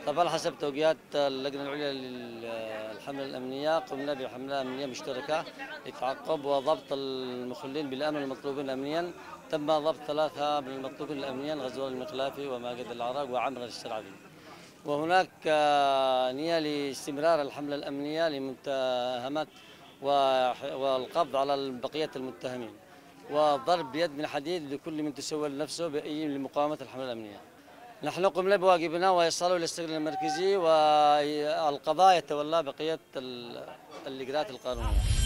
طبعا حسب توجيهات اللجنة العليا للحملة الأمنية قمنا بحملة أمنية مشتركة لتعقب وضبط المخلين بالأمن المطلوبين أمنيا. تم ضبط 3 من المطلوبين أمنيا، غزوان المقلافي وماجد العراق وعمر الشرعبي. وهناك نية لاستمرار الحملة الأمنية لمتهمة والقبض على بقية المتهمين وضرب بيد من حديد لكل من تسول نفسه لمقاومة الحملة الأمنية. نحن قمنا بواجبنا وإيصاله إلى السجن المركزي، والقضاء يتولى بقية الإجراءات القانونية.